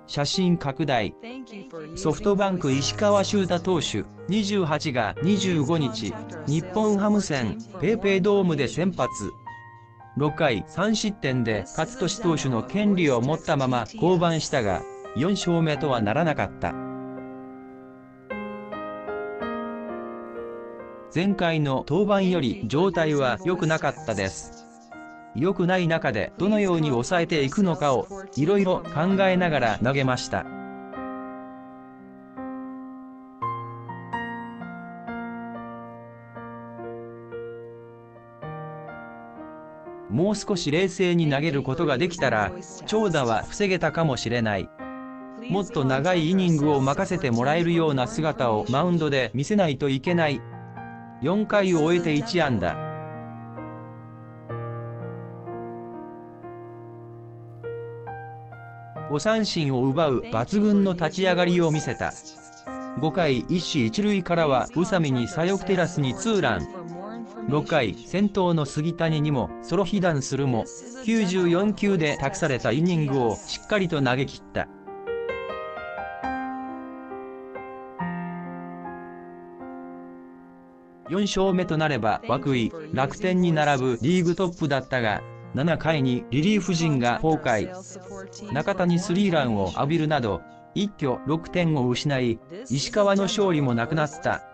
写真拡大。ソフトバンク石川柊太投手28が25日、日本ハム戦ペイペイドームで先発。6回3失点で勝利投手の権利を持ったまま降板したが、4勝目とはならなかった。前回の登板より状態は良くなかったです。良くない中でどのように抑えていくのかをいろいろ考えながら投げました。もう少し冷静に投げることができたら長打は防げたかもしれない。もっと長いイニングを任せてもらえるような姿をマウンドで見せないといけない。4回を終えて1安打。5三振を奪う抜群の立ち上がりを見せた。5回一死一塁からは宇佐美に左翼テラスにツーラン。6回先頭の杉谷にもソロ被弾するも94球で託されたイニングをしっかりと投げ切った。4勝目となれば涌井、楽天に並ぶリーグトップだったが、7回にリリーフ陣が崩壊。中田にスリーランを浴びるなど、一挙6点を失い、石川の勝利もなくなった。